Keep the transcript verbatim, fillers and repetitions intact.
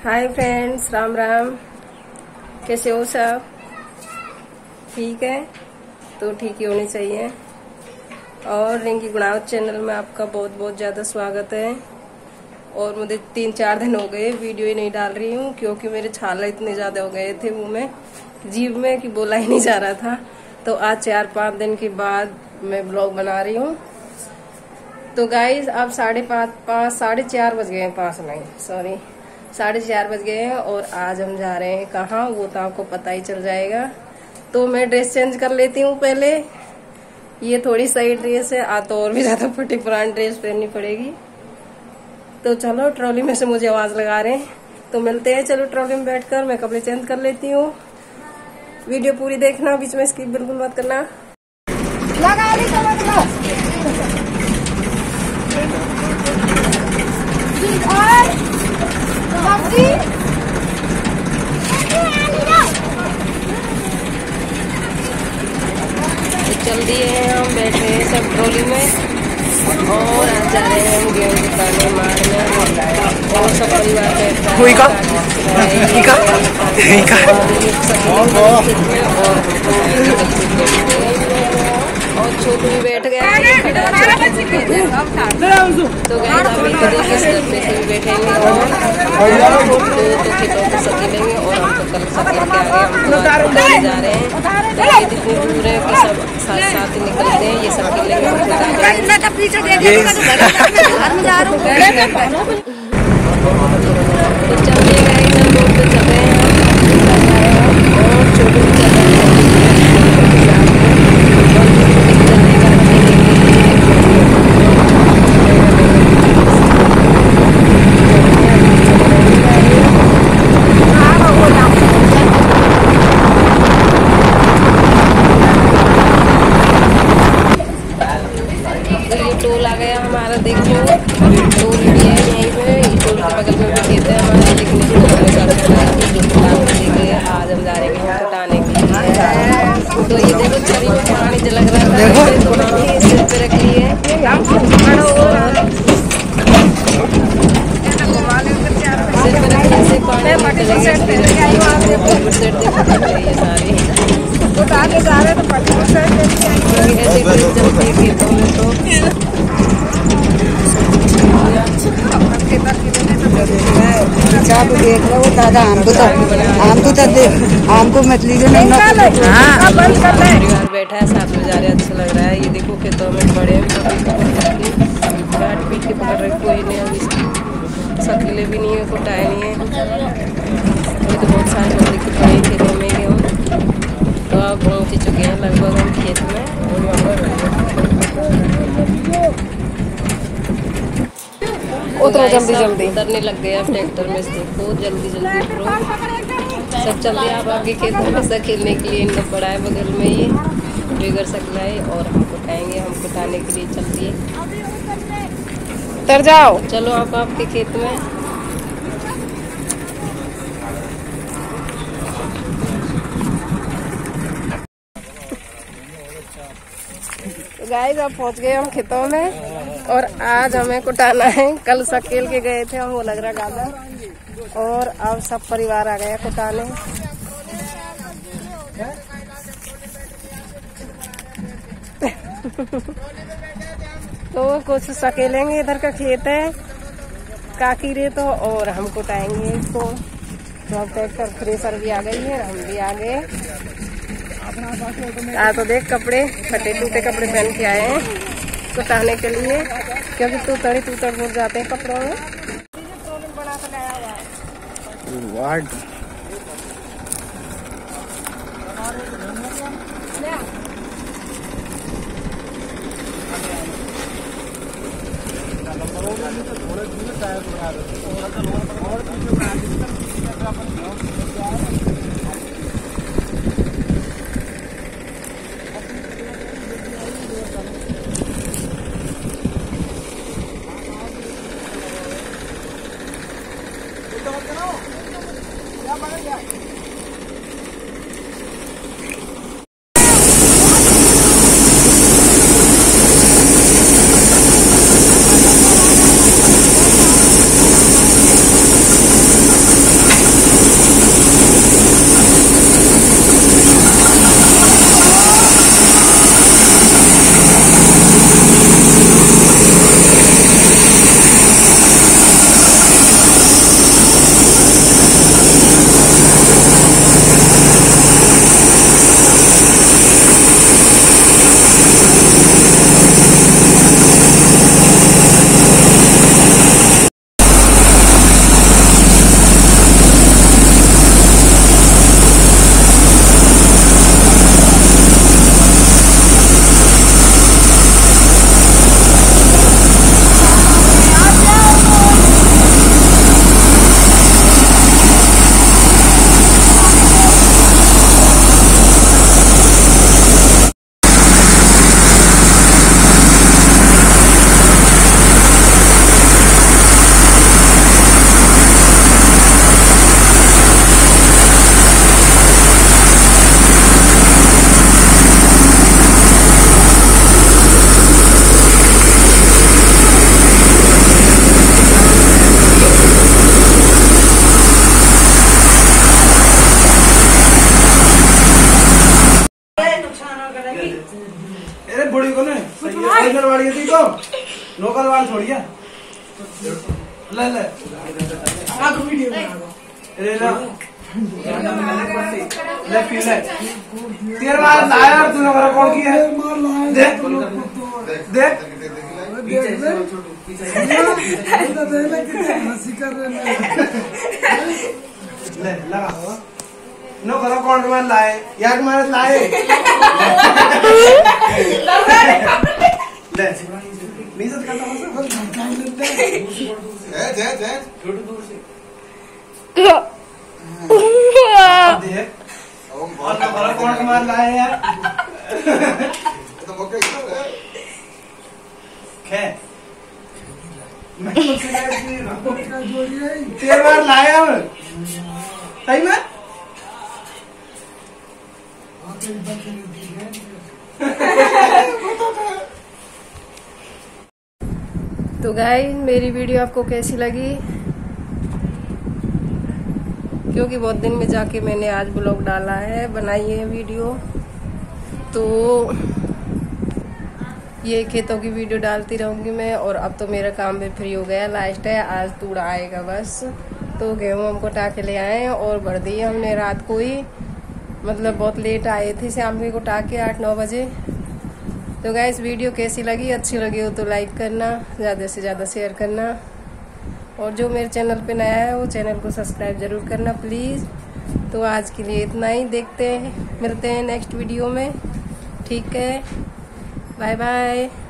Hi friends, Ram Ram. कैसे हो सब? ठीक है तो ठीक ही होनी चाहिए। और रिंकी गुणावत चैनल में आपका बहुत बहुत ज़्यादा स्वागत है। और मुझे तीन चार दिन हो गए वीडियो ही नहीं डाल रही हूँ, क्योंकि मेरे छाले इतने ज़्यादा हो गए थे मुँह में, जीभ में, कि बोला ही नहीं जा रहा था। तो आज चार पाँच दिन के बाद मैं ब्लॉग बना रही हूँ। तो गाइज अब साढ़े पाँच पाँच साढ़े चार बज गए हैं, पाँच नहीं सॉरी साढ़े चार बज गए हैं। और आज हम जा रहे हैं कहाँ, वो तो आपको पता ही चल जाएगा। तो मैं ड्रेस चेंज कर लेती हूँ पहले। ये थोड़ी सही ड्रेस है, आ तो और भी ज्यादा फटी पुरानी ड्रेस पहननी पड़ेगी। तो चलो, ट्रॉली में से मुझे आवाज लगा रहे हैं, तो मिलते हैं। चलो ट्रॉली में बैठकर मैं कपड़े चेंज कर लेती हूँ। वीडियो पूरी देखना, बीच में स्किप बिल्कुल मत करना। लगा ली चल दिए हैं, हम बैठे हैं सब ट्रॉली में और आज जा रहे हैं हम गेहूं के दाने मारने। और सब परिवार बैठा और छोटू भी बैठ गया है। तो गए अभी तरीके से भी बैठेंगे और तो खेतों को सब्जी लेंगे। और हम तो कल सब्जी के आगे हम तो जा रहे हैं। तो ये जितनी दूर है कि सब साथ साथ ही निकलते हैं। ये सब खेलेंगे। तो चलते गए सब लोग, तो चल रहे हैं और छोटू भी चल रहे हैं। टोल आ गया हमारा, देखो टोल भी है यहीं पे। टोल के बगल में भी खेत है हमारा, लेकिन आज हम जा रहे हैं कटाने के लिए। तो ये देखो छड़ी में पानी लग रहा था, तो हमने सिर पे रख ली है। सिर पे रखने से पानी ये सारी आगे जा रहे तो तो देख लो दादा, हमको तो हमको तो हमको मछली जो नहीं ना परिवार बैठा है साथ में जा रहे, अच्छा लग रहा है। ये देखो खेतों में बड़े काट पीट के पकड़ रहे, कोई नहीं अभी सकीले भी नहीं है, कुटाए नहीं है। अभी तो बहुत सारे लोग दिख रहे हैं खेतों में गेहूँ। तो अब पहुँच ही चुके हैं लगभग हम खेत में। उतरो जल्दी जल्दी, उतरने लग गए अब ट्रैक्टर में से। देखो जल्दी जल्दी उतरो, सब चल रहे। आप आगे खेत में सब खेलने के लिए इनका पड़ा है बगल में ये बगैर सकला है। और हम कुटाएंगे, हम कुटाने के लिए चल दिए। उतर जाओ, चलो आप आपके खेत में। गाइस अब पहुंच गए हम खेतों में और आज हमें कुटाना है। कल सकेल के गए थे हम, वो लग रहा गादा। और अब सब परिवार आ गया कुटाने। तो कुछ सकेलेंगे, इधर का खेत है काकी रे, तो और हम कुटाएंगे इसको। तो अब ट्रैक्टर थ्रेसर भी आ गई है, हम भी आ गए। आ तो देख कपड़े फटे टूटे कपड़े पहन के आए हैं कुटाने के लिए, क्योंकि तू तड़ी तू तड़ मुड़ जाते हैं कपड़ों में। दाढ़ी करवाड़ी थी तो लोकल वाल छोड़िया ले ले आग वीडियो बना ले ले ले पी ले तेरे बार लाया और तूने मेरा कौन किया देख देख ले लगा नो करो कौन के मार लाए यार मारे लाए ले नहीं सच करता बस है है है छोड़ दूर से देख और ना करो कौन के मार लाए यार तो मौके खे मैं तुमसे तेरे बार लाया हूँ सही में तो गाइस मेरी वीडियो आपको कैसी लगी, क्योंकि बहुत दिन में जाके मैंने आज ब्लॉग डाला है, बनाई है वीडियो, तो ये खेतों की वीडियो डालती रहूंगी मैं। और अब तो मेरा काम भी फ्री हो गया, लास्ट है, आज तूड़ा आएगा बस। तो गेहूँ हमको टाके ले आए और भर दिए हमने रात को ही, मतलब बहुत लेट आए थे शाम को टाके आठ नौ बजे। तो गाइस वीडियो कैसी लगी, अच्छी लगी हो तो लाइक करना, ज़्यादा से ज़्यादा शेयर करना, और जो मेरे चैनल पे नया है वो चैनल को सब्सक्राइब जरूर करना प्लीज़। तो आज के लिए इतना ही, देखते हैं मिलते हैं नेक्स्ट वीडियो में, ठीक है, बाय बाय।